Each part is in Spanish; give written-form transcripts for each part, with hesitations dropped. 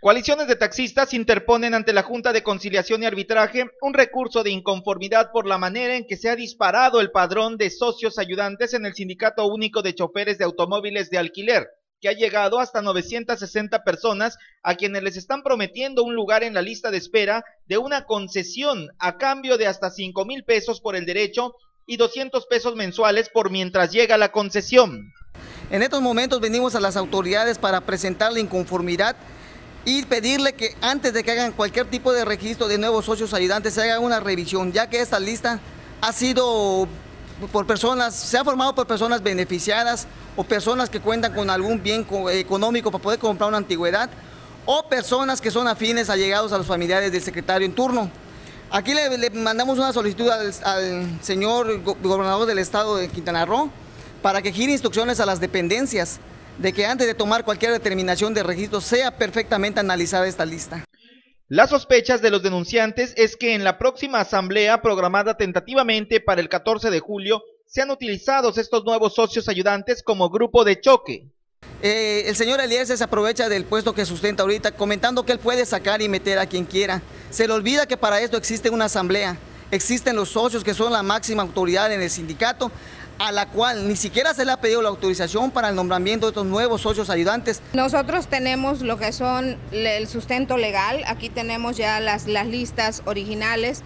Coaliciones de taxistas interponen ante la Junta de Conciliación y Arbitraje un recurso de inconformidad por la manera en que se ha disparado el padrón de socios ayudantes en el Sindicato Único de Choferes de Automóviles de Alquiler, que ha llegado hasta 960 personas a quienes les están prometiendo un lugar en la lista de espera de una concesión a cambio de hasta 5,000 pesos por el derecho y 200 pesos mensuales por mientras llega la concesión. En estos momentos venimos a las autoridades para presentar la inconformidad y pedirle que antes de que hagan cualquier tipo de registro de nuevos socios ayudantes se haga una revisión, ya que esta lista ha sido se ha formado por personas beneficiadas o personas que cuentan con algún bien económico para poder comprar una antigüedad o personas que son afines allegados a los familiares del secretario en turno. Aquí le mandamos una solicitud al señor gobernador del estado de Quintana Roo para que gire instrucciones a las dependencias de que antes de tomar cualquier determinación de registro sea perfectamente analizada esta lista. Las sospechas de los denunciantes es que en la próxima asamblea programada tentativamente para el 14 de julio sean utilizados estos nuevos socios ayudantes como grupo de choque. El señor Eliezer se aprovecha del puesto que sustenta ahorita comentando que él puede sacar y meter a quien quiera. Se le olvida que para esto existe una asamblea, existen los socios que son la máxima autoridad en el sindicato, a la cual ni siquiera se le ha pedido la autorización para el nombramiento de estos nuevos socios ayudantes. Nosotros tenemos lo que son el sustento legal, aquí tenemos ya las listas originales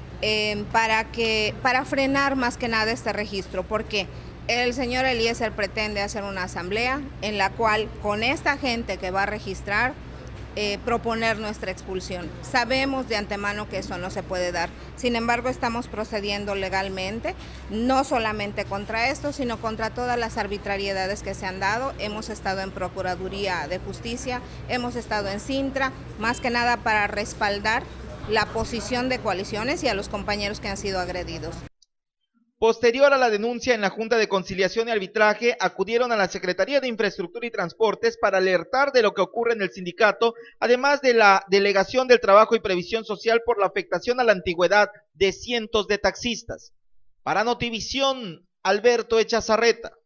para frenar más que nada este registro, porque el señor Eliezer pretende hacer una asamblea en la cual con esta gente que va a registrar proponer nuestra expulsión. Sabemos de antemano que eso no se puede dar, sin embargo estamos procediendo legalmente, no solamente contra esto, sino contra todas las arbitrariedades que se han dado. Hemos estado en Procuraduría de Justicia, hemos estado en Cintra, más que nada para respaldar la posición de coaliciones y a los compañeros que han sido agredidos. Posterior a la denuncia en la Junta de Conciliación y Arbitraje, acudieron a la Secretaría de Infraestructura y Transportes para alertar de lo que ocurre en el sindicato, además de la Delegación del Trabajo y Previsión Social por la afectación a la antigüedad de cientos de taxistas. Para Notivisión, Alberto Echazarreta.